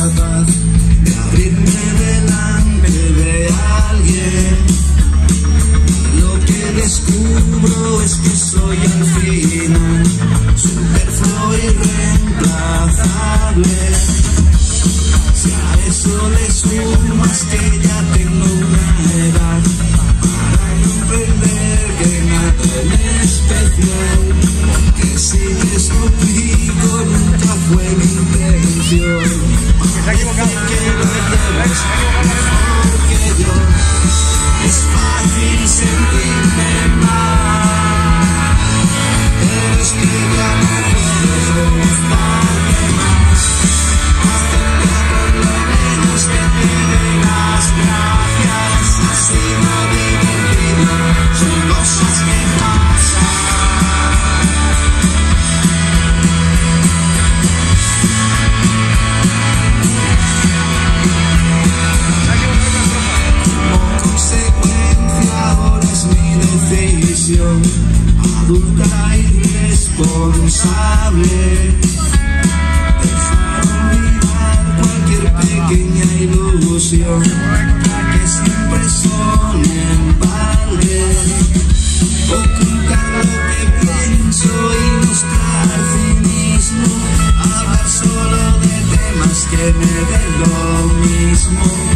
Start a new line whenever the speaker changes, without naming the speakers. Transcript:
capaz de abrirme delante de alguien. Lo que descubro es que soy al final superfluo y reemplazable. Si a eso le sumas que ya tengo una edad para comprender que nada en especial, porque si me explico nunca fue mi intención.
Se ha equivocado.
Porque yo es fácil sentirme mal, pero es que ya no puedo gustarte más. Acepta por lo menos que te dé las gracias, así no divertido, son cosas que pasan. Adulta y responsable, dejar olvidar cualquier pequeña ilusión que siempre son en balde, ocultar lo que pienso y mostrar cinismo, hablar solo de temas que me den lo mismo.